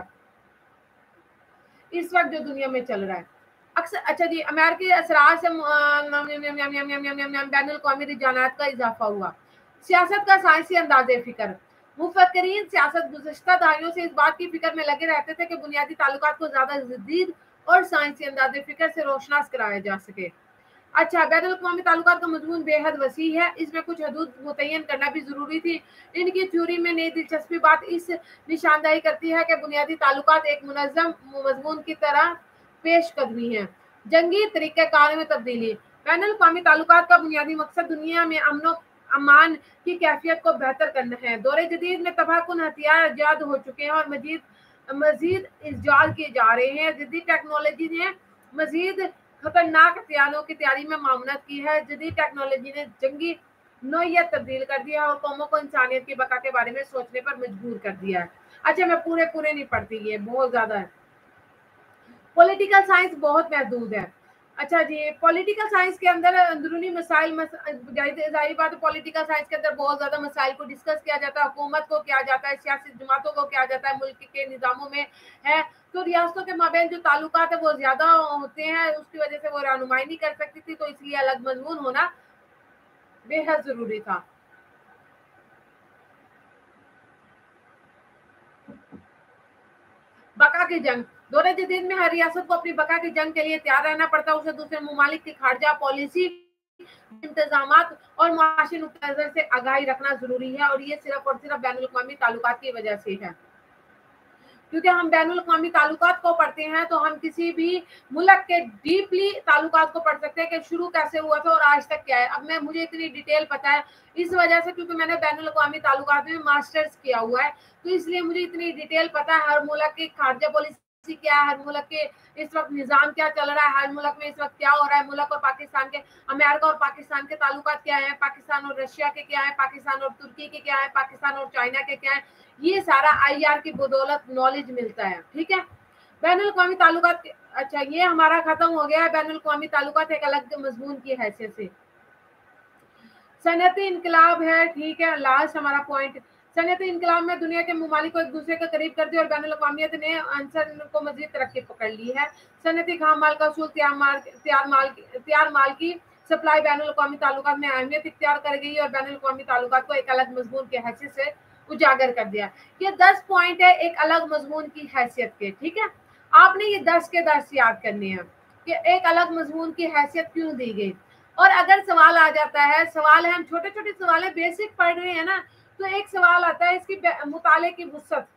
इस वक्त जो दुनिया में चल रहा है अक्सर। अच्छा जी, अमेरिकी असरार से बैनुल अक़वामी रुझानात का इजाफा हुआ। सियासत का साइंसी अंदाज़े फिक्र। मुफक्किरीन सियासत गुज़श्ता दहाइयों से इस बात की फिक्र में लगे रहते थे कि बुनियादी ताल्लुकात को ज्यादा जदीद और साइंसी अंदाज़े फिक्र से रोशनास कराया जा सके। अच्छा, बैनुल अक़वामी ताल्लुकात का मज़मून बेहद वसी है, इसमें कुछ हदूद मुतय्यन करना भी ज़रूरी थी। इनकी थ्योरी में नई दिलचस्पी बात इस निशानदाही करती है कि बुनियादी ताल्लुकात एक मुनज़्ज़म मज़मून की तरह पेशकदमी है। जंगी तरीक़ेकार में तब्दीली। बैनुल अक़वामी ताल्लुकात का बुनियादी मकसद दुनिया में अमन अमान की कैफियत को बेहतर करना है। दौरे जदीद में तबाहकुन हथियार ईजाद हो चुके हैं और मजीद ईजाद किए जा रहे हैं। जदीद टेक्नोलॉजी ने मजीद खतरनाक हथियारों की तैयारी में मामनत की है। जदीद टेक्नोलॉजी ने जंगी नौइयत तब्दील कर दिया है और कौमों को इंसानियत की बका के बारे में सोचने पर मजबूर कर दिया है। अच्छा, मैं पूरे पूरे नहीं पढ़ती, ये बहुत ज्यादा है। पॉलिटिकल साइंस बहुत महदूद है। अच्छा जी, पॉलिटिकल साइंस के अंदर अंदरूनी मसाइल जाहिर बात है, पॉलिटिकल साइंस के अंदर बहुत ज्यादा मसाइल को डिस्कस किया जाता है, हुकूमत को किया जाता है, सियासी जमातों को किया जाता है, मुल्क के निज़ामों में है। तो रियासतों के माबेन जो ताल्लुकात है वो ज्यादा होते हैं, उसकी वजह से वो रहनुमाई नहीं कर सकती थी, तो इसलिए अलग मजमून होना बेहद जरूरी था। बका की जंग, दौरे जदीद में हर रियासत को अपनी बका की जंग के लिए तैयार रहना पड़ता है। उसे दूसरे ममालिक की खारजा पॉलिसी, इंतजामात और मुआशी नुक्ता नजर से आगाही रखना जरूरी है, और ये सिर्फ और सिर्फ बैनुल अक़वामी ताल्लुकात की वजह से है। क्योंकि हम बैनुल अक़वामी ताल्लुकात को पढ़ते हैं तो हम किसी भी मुल्क के डीपली ताल्लुकात को पढ़ सकते हैं कि शुरू कैसे हुआ था और आज तक क्या है। अब मैं मुझे इतनी डिटेल पता है इस वजह से क्योंकि मैंने बैनुल अक़वामी ताल्लुकात में मास्टर्स किया हुआ है, तो इसलिए मुझे इतनी डिटेल पता है हर मुल्क की खारजा पॉलिसी क्या है, हर मुल्क के इस वक्त निज़ाम क्या चल रहा है, हर मुल्क में इस वक्त क्या हो रहा है, मुल्क और पाकिस्तान के, अमेरिका और पाकिस्तान के ताल्लुकात क्या है, पाकिस्तान और रशिया के क्या है, पाकिस्तान और तुर्की के क्या है, पाकिस्तान और चाइना के क्या है। ये सारा आईआर की बदौलत नॉलेज मिलता है। ठीक है, बैनुल अक़वामी ताल्लुकात। अच्छा, ये हमारा खत्म हो गया है बैनुल अक़वामी ताल्लुकात एक अलग मजमून की हैसियत से। सनअती इनकलाब है, ठीक है, लास्ट हमारा पॉइंट। सनअती इनकलाब में दुनिया के ममालिक को एक दूसरे के करीब कर दिया और बैनुल अक़वामियत ने अंसर को मजीद तरक्की पकड़ ली है। सनअती खाम माल का असूल तैयार माल की सप्लाई बैनुल अक़वामी ताल्लुकात में अहमियत इख्तियार कर गई और बैनुल अक़वामी ताल्लुकात को एक अलग मजमून की हैसियत से उजागर कर दिया। ये 10 पॉइंट है एक अलग मजमून की हैसियत के। ठीक है, आपने ये 10 के 10 याद करने हैं कि एक अलग मजमून की हैसियत क्यों दी गई। और अगर सवाल आ जाता है, सवाल है, हम छोटे छोटे सवाल है, बेसिक पढ़ रहे हैं ना, तो एक सवाल आता है इसकी मुताले की वुसअत,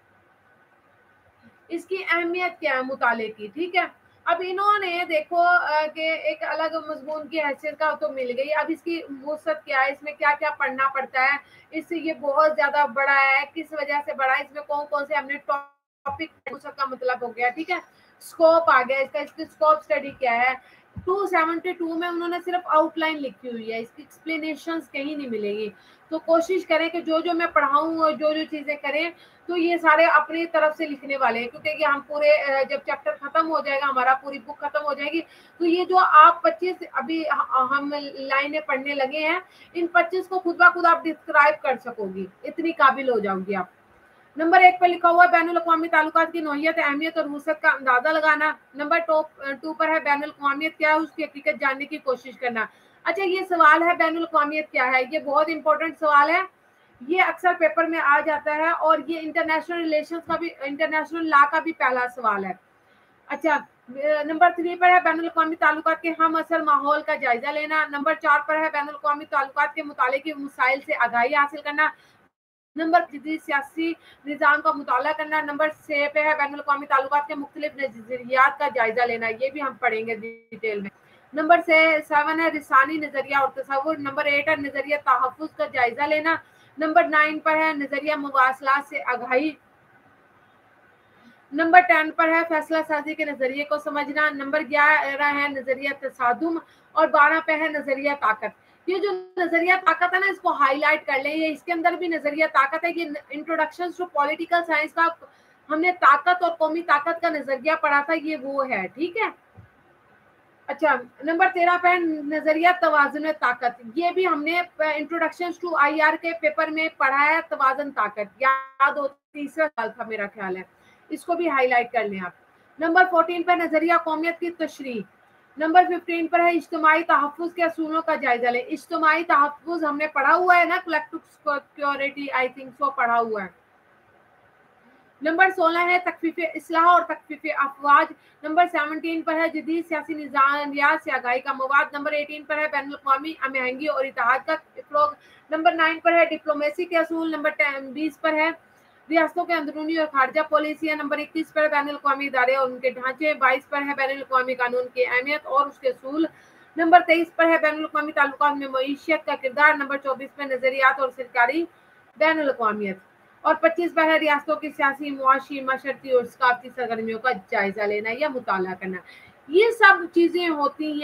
इसकी अहमियत क्या है मुताले की। ठीक है, अब इन्होंने देखो कि एक अलग मजमून की हैसियत का तो मिल गई, अब इसकी वुसअत क्या है, इसमें क्या क्या पढ़ना पड़ता है, इससे ये बहुत ज्यादा बड़ा है, किस वजह से बड़ा है, इसमें कौन कौन से हमने टॉपिक, वुसअत का मतलब हो गया। ठीक है, स्कोप आ गया इसका, इसकी स्कोप स्टडी क्या है। 272 में उन्होंने सिर्फ आउटलाइन लिखी हुई है, इसकी एक्सप्लेनेशंस कहीं नहीं मिलेगी। तो कोशिश करें कि जो जो मैं पढ़ाऊँ और जो जो चीजें करें तो ये सारे अपनी तरफ से लिखने वाले हैं, क्योंकि हम पूरे जब चैप्टर खत्म हो जाएगा, हमारा पूरी बुक खत्म हो जाएगी, तो ये जो आप 25 अभी हम लाइनें पढ़ने लगे हैं, इन 25 को खुद ब खुद आप डिस्क्राइब कर सकोगी, इतनी काबिल हो जाओगी आप। नंबर 1 पर लिखा हुआ है बैनुल अक़वामी ताल्लुकात की नौइयत, अहमियत और वुसअत का अंदाजा लगाना। नंबर 2 पर है बैनुल अक़वामियत क्या है, उसकी हकीकत जानने की कोशिश करना। अच्छा, ये सवाल है बैनुल अक़वामियत क्या है, ये बहुत इंपॉर्टेंट सवाल है, ये अक्सर पेपर में आ जाता है और ये इंटरनेशनल रिलेशंस का भी, इंटरनेशनल लॉ का भी पहला सवाल है। अच्छा, नंबर 3 पर है बैनुल अक़वामी ताल्लुकात के हम असर माहौल का जायजा लेना। नंबर 4 पर है बैनुल अक़वामी ताल्लुकात के मुताले के मसाइल से आगाही हासिल करना। नंबर जदीद सियासी निज़ाम का मुताला करना। नंबर 6 पे है बैनुल अक़वामी ताल्लुकात के मुख्तलिफ नज़रियात का जायजा लेना, ये भी हम पढ़ेंगे डिटेल में। नंबर 7 है रिसानी नज़रिया और तसव्वुर। नंबर 8 है नज़रिया तहफ़्फ़ुज़ का जायजा लेना। नंबर 9 पर है नज़रिया मुवासलात से आगाही। नंबर 10 पर है फैसला साजी के नजरिए को समझना। नंबर 11 है नजरिया तसादुम और 12 पे है नजरिया ताकत। ये जो नजरिया ताकत है ना, इसको हाईलाइट कर ले, ये इसके अंदर भी नजरिया ताकत है। ये इंट्रोडक्शन टू पॉलिटिकल साइंस का हमने ताकत और कौमी ताकत का नजरिया पढ़ा था, ये वो है। ठीक है, अच्छा, नंबर 13 पे नजरिया तवाजुन ताकत, ये भी हमने इंट्रोडक्शन टू आईआर के पेपर में पढ़ा है, तवाजुन ताकत याद हो, तीसरा साल था मेरा ख्याल है, इसको भी हाईलाइट कर लें आप। नंबर 14 पर नजरिया कौमियत की तशरीह। नंबर 15 पर है इज्तिमाई तहफ़्फ़ुज़ के असूलों का जायजा लें। इज्तिमाई तहफ़्फ़ुज़ हमने पढ़ा हुआ है ना, collective security, I think so पढ़ा हुआ है। नंबर 16 है तकफीफ इस्लाह और तकफीफ अफवाज। नंबर 17 पर है जदीद सियासी निज़ामियात से आगाही का मवाद। नंबर 18 पर है बैनुल अक़वामी महंगी और इत्तेहाद का फ़रोग़। नंबर 9 पर है डिप्लोमेसी के असूल। नंबर 20 पर है रियासतों के अंदरूनी और खारजा पॉलिसी। नंबर 21 पर है बैनुल अक़वामी इदारे और उनके ढांचे। 22 पर है बैनुल अक़वामी कानून की अहमियत और उसके असूल। नंबर 23 पर है बैनुल अक़वामी ताल्लुकात में मईशत का किरदार। नंबर 24 पर नज़रियात और सरकारी बैनुल अक़वामियत और 25 पर है रियासतों की सियासी, मुआशी, माशरती और सकाफती सरगर्मियों का जायजा लेना या मुताला करना। ये सब चीजें होती हैं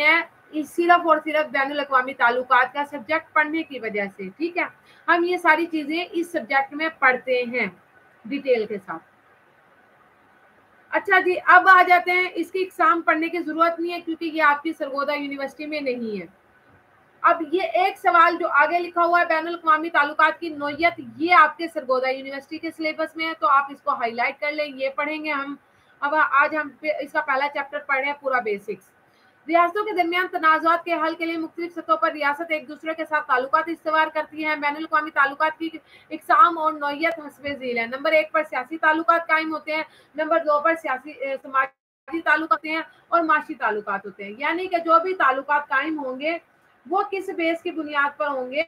सिर्फ और सिर्फ बैनुल अक़वामी ताल्लुकात का सब्जेक्ट पढ़ने की वजह से, ठीक है। हम ये सारी चीजें इस सब्जेक्ट में पढ़ते हैं डिटेल के साथ। अच्छा जी, अब आ जाते हैं, इसकी एग्जाम पढ़ने की जरूरत नहीं है क्योंकि ये आपकी सरगोदा यूनिवर्सिटी में नहीं है। अब ये एक सवाल जो आगे लिखा हुआ है बैनुल अक़वामी ताल्लुकात की नौयत, ये आपके सरगोदा यूनिवर्सिटी के सिलेबस में है, तो आप इसको हाईलाइट कर लें, ये पढ़ेंगे हम। अब आज हम इसका पहला चैप्टर पढ़ रहे हैं, पूरा बेसिक्स। रियासतों के दरमियान तनाज़ात के हल के लिए मुख्तलिफ सतहों पर रियासत एक दूसरे के साथ ताल्लुकात इस्तवार करती हैं। बैनुल अक़वामी ताल्लुकात की इक़साम और नौयत हस्बे ज़ील है। नंबर 1 पर सियासी ताल्लुकात कायम होते हैं, नंबर 2 पर समाजी ताल्लुकात होते हैं और माशी ताल्लुकात होते हैं। यानी कि जो भी ताल्लुकात कायम होंगे वो किस बेस की बुनियाद पर होंगे,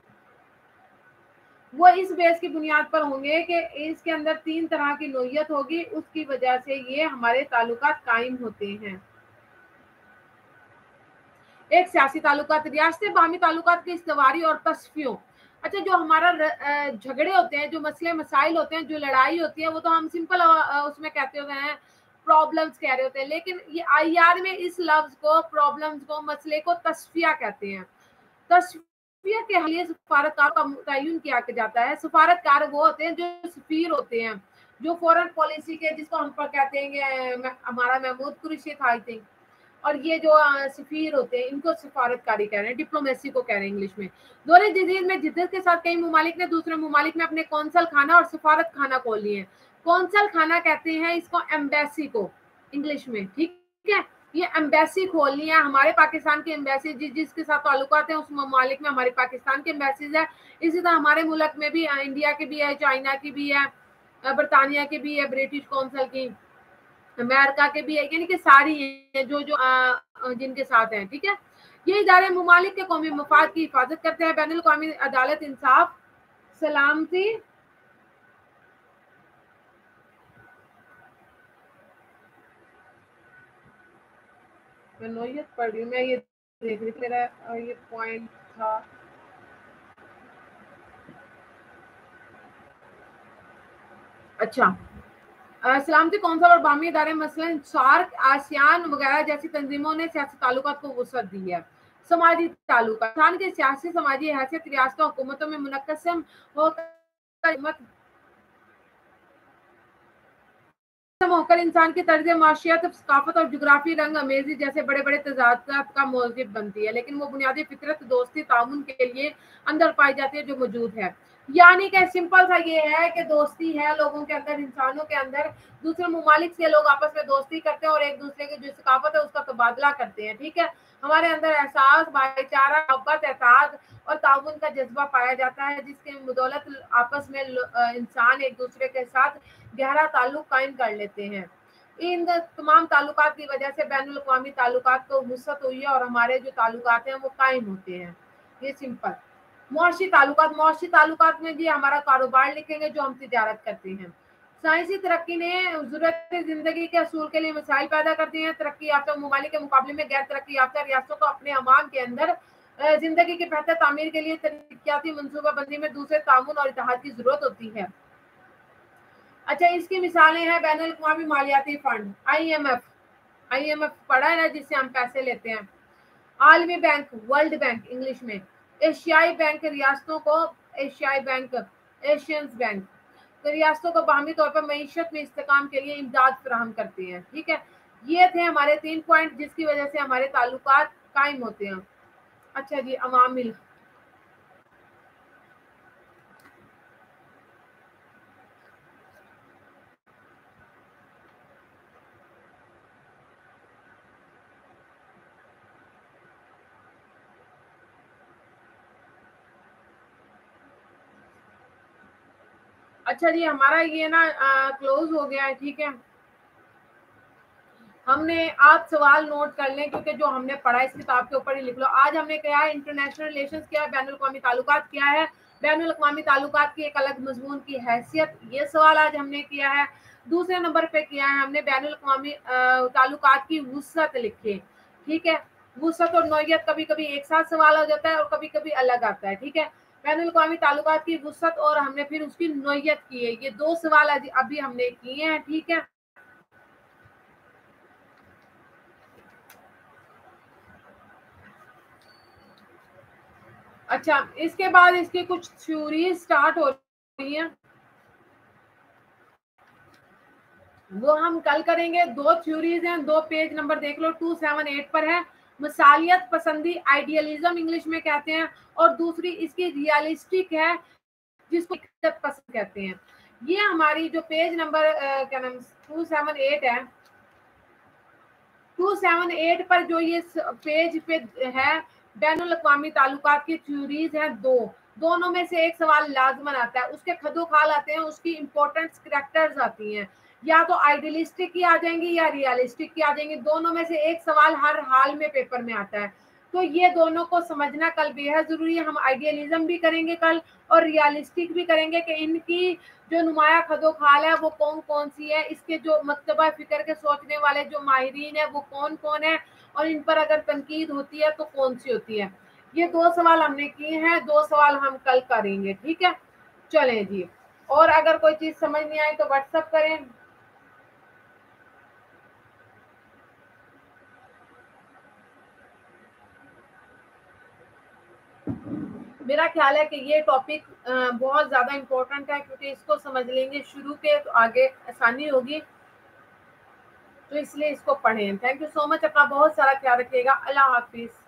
वो इस बेस की बुनियाद पर होंगे कि इसके अंदर 3 तरह की नौयत होगी, उसकी वजह से ये हमारे ताल्लुकात कायम होते हैं। एक सियासी ताल्लुकात, रियासतें बाहमी ताल्लुकात की इस्तवारी और तस्फियों। अच्छा, जो हमारा झगड़े होते हैं, जो मसले मसाइल होते हैं, जो लड़ाई होती है, वो तो हम सिंपल उसमें कहते हुए हैं, प्रॉब्लम्स कह रहे होते हैं, लेकिन ये आईआर में इस लफ्ज को, प्रॉब्लम्स को, मसले को तस्फिया कहते हैं। तस्फिया के लिए सफारतकार का तयन किया जाता है। सफारतकार वो होते हैं जो सफीर होते हैं, जो फॉरेन पॉलिसी के, जिसको हम पर कहते हैं हमारा महमूद कुरैशी था आई थिंक, और ये जो सफीर होते हैं इनको सफारतकारी कह रहे हैं, डिप्लोमेसी को कह रहे हैं इंग्लिश में। दौरे जदीद में जिद्दत के साथ कई ममालिक ने दूसरे ममालिक में अपने कौंसल खाना और सफारत खाना खोल लिए हैं। कौंसल खाना कहते हैं इसको, एम्बेसी को इंग्लिश में, ठीक है। ये एम्बेसी खोल लिया, हमारे पाकिस्तान की एम्बेसी जिसके साथ ताल्लुकात है उस ममालिक में हमारे पाकिस्तान की एम्बेसीज है। इसी तरह हमारे मुल्क में भी इंडिया की भी है, चाइना की भी है, बरतानिया की भी है, ब्रिटिश कौंसल की, अमेरिका के भी है, यानी कि सारी है जो जिनके साथ हैं, ठीक है। ये इदारे ममालिक के कौमी मफाद की हिफाजत करते हैं। बैनुल अक़वामी अदालत, इंसाफ, सलामती, मैं नौयत पढ़ रही हूँ, मैं ये देख रही थी, मेरा ये पॉइंट था। अच्छा, सलामती कौंसल और बाहमी इदारे मसलन सार्क, आसियान वगैरह जैसी तंजीमों ने सियासी ताल्लुकात को वुसअत दी है। समाजी ताल्लुकात, इंसान के सियासी समाजी हैसियत रियासतों हुकूमतों में मुनक़्क़सिम होकर इंसान की तर्ज माशियत, सकाफत और जुग्राफी रंग अमेजी जैसे बड़े बड़े तजादात का मौजिब बनती है, लेकिन वो बुनियादी फितरत, दोस्ती, ताउन के लिए अंदर पाई जाती है जो मौजूद है। यानी कि सिंपल सा ये है कि दोस्ती है लोगों के अंदर, इंसानों के अंदर। दूसरे ममालिक से लोग आपस में दोस्ती करते हैं और एक दूसरे की जो सकाफत है उसका तबादला करते हैं, ठीक है। हमारे अंदर एहसास, भाईचारा, मोहब्बत, एतमाद और ताउन का जज्बा पाया जाता है, जिसके बदौलत आपस में इंसान एक दूसरे के साथ गहरा ताल्लुक कायम कर लेते हैं। इन तमाम ताल्लुकात की वजह से बैनुल अक़वामी ताल्लुकात को वुसअत हुई है और हमारे जो ताल्लुकात हैं वो कायम होते हैं। ये सिंपल। मुआशी ताल्लुकात, मुआशी ताल्लुकात में भी हमारा कारोबार लिखेंगे जो हम तिजारत करते हैं। साइंसी तरक्की ने ज़रूरत ज़िंदगी के असूल के लिए मसाइल पैदा कर दिए हैं। तरक्की याफ्ता ममालिक के मुकाबले में गैर तरक्की याफ्ता रियासतों को अपने अवाम के अंदर जिंदगी की बेहतर तामीर के लिए तरक्याती मनसूबाबंदी में दूसरे ताउन और इत्तेहाद की जरूरत होती है। अच्छा, इसकी मिसालें हैं बैनुल अक़वामी मालियाती फंड, आईएमएफ पढ़ा है ना, जिससे हम पैसे लेते हैं। आलमी बैंक, वर्ल्ड बैंक इंग्लिश में। एशियाई बैंक, रियासतों को एशियाई बैंक, एशियंस बैंक, तो रियासतों को बाहमी तौर पर मईशत में इस्तेकाम के लिए इमदाद फराहम करते हैं, ठीक है। ये थे हमारे 3 पॉइंट जिसकी वजह से हमारे ताल्लुकात कायम होते हैं। अच्छा जी, अवामिल। अच्छा जी, हमारा ये ना क्लोज हो गया है, ठीक है। हमने, आप सवाल नोट कर लें क्योंकि जो हमने पढ़ा इस किताब के ऊपर ही लिख लो। आज हमने क्या है, इंटरनेशनल रिलेशंस क्या है, बैनुल अक़वामी ताल्लुकात क्या है, बैनुल अक़वामी ताल्लुकात की एक अलग मजमून की हैसियत, ये सवाल आज हमने किया है। दूसरे नंबर पे किया है हमने बैनुल अक़वामी ताल्लुकात की वुसअत लिखे, ठीक है। वुसअत और नौयत कभी कभी एक साथ सवाल हो जाता है और कभी कभी अलग आता है, ठीक है। बैनुल अक़वामी ताल्लुकात की वुसअत और हमने फिर उसकी नौयत की है, ये 2 सवाल अभी हमने किए हैं, ठीक है। अच्छा, इसके बाद इसकी कुछ थ्योरी स्टार्ट हो रही है, वो हम कल करेंगे। 2 थ्योरीज हैं, 2 पेज नंबर देख लो, 278 पर है। मिसालियत पसंदी, आइडियलिज्म इंग्लिश में कहते हैं, और दूसरी इसकी रियलिस्टिक है, जिसको हकीकत पसंद कहते हैं। ये हमारी जो पेज नंबर क्या नाम 278 है, 278 पर जो ये पेज पे है, बैनुल अक़वामी ताल्लुकात की थ्योरीज हैं 2, दोनों में से एक सवाल लाजमन आता है, उसके खदोखाल आते हैं, उसकी इंपॉर्टेंट करैक्टर्स आती हैं, या तो आइडियलिस्टिक की आ जाएंगी या रियलिस्टिक की आ जाएंगी, दोनों में से एक सवाल हर हाल में पेपर में आता है। तो ये दोनों को समझना कल बेहद जरूरी है। हम आइडियलिज्म भी करेंगे कल और रियलिस्टिक भी करेंगे कि इनकी जो नुमाया खदोखाल है वो कौन कौन सी है, इसके जो मकतबा फिक्र के सोचने वाले जो माहिरीन है वो कौन कौन है, और इन पर अगर तनकीद होती है तो कौन सी होती है। ये 2 सवाल हमने किए हैं, 2 सवाल हम कल करेंगे, ठीक है। चलें जी, और अगर कोई चीज समझ नहीं आए तो व्हाट्सएप करें। मेरा ख्याल है कि ये टॉपिक बहुत ज्यादा इम्पोर्टेंट है, क्योंकि इसको समझ लेंगे शुरू के तो आगे आसानी होगी, तो इसलिए इसको पढ़ें। थैंक यू सो मच, अपना बहुत सारा ख्याल रखिएगा। अल्लाह हाफिज।